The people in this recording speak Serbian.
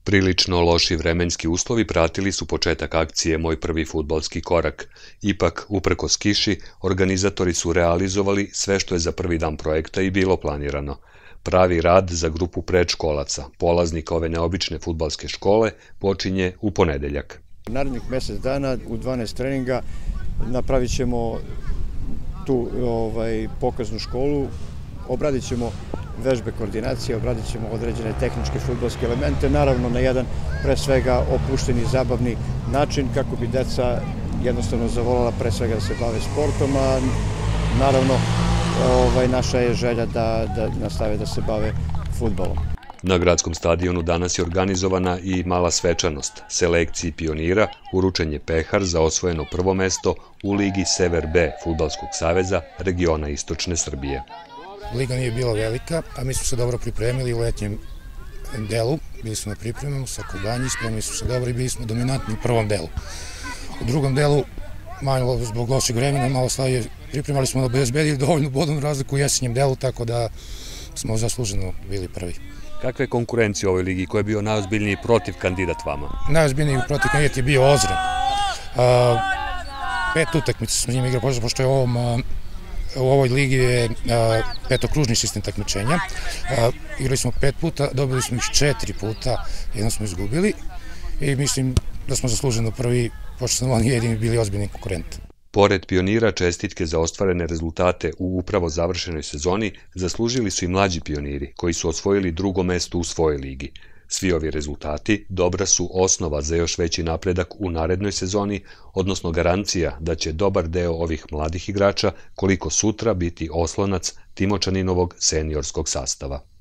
Prilično loši vremenski uslovi pratili su početak akcije Moj prvi fudbalski korak. Ipak, uprkos kiši, organizatori su realizovali sve što je za prvi dan projekta i bilo planirano. Pravi rad za grupu predškolaca, polaznika ove neobične fudbalske škole, počinje u ponedeljak. Narednih mjesec dana u 12 treninga napravit ćemo tu pokaznu školu, obradit ćemo vežbe koordinacije, obradit ćemo određene tehničke fudbalske elemente, naravno na jedan pre svega opušteni, zabavni način kako bi deca jednostavno zavoljela pre svega da se bave sportom, a naravno naša je želja da nastave da se bave fudbalom. Na gradskom stadionu danas je organizovana i mala svečanost, selekciji pionira, uručen je pehar za osvojeno prvo mesto u Ligi Sever B Fudbalskog saveza regiona Istočne Srbije. Liga nije bila velika, a mi smo se dobro pripremili u letnjem delu. Bili smo na pripremama sa Kubanji, spremili smo se dobro i bili smo dominantni u prvom delu. U drugom delu, malo zbog lošeg vremena, malo slabije pripremali smo da obezbedili dovoljnu bodovnu razliku u jesenjem delu, tako da smo zasluženo bili prvi. Kakve konkurencije u ovoj ligi? Ko je bio najozbiljniji protiv kandidat vama? Najozbiljniji protiv kandidat je bio Ozren. 5 utakmica smo s njim igrali, pošto je u ovoj ligi je petokružni sistem takmičenja. Igrali smo 5 puta, dobili smo ih 4 puta, jednom smo izgubili i mislim da smo zasluženo prvi, pošto smo oni jedini bili ozbiljni konkurenti. Pored pionira, čestitke za ostvarene rezultate u upravo završenoj sezoni zaslužili su i mlađi pioniri, koji su osvojili drugo mesto u svojoj ligi. Svi ovi rezultati dobra su osnova za još veći napredak u narednoj sezoni, odnosno garancija da će dobar deo ovih mladih igrača koliko sutra biti oslonac Timočaninovog seniorskog sastava.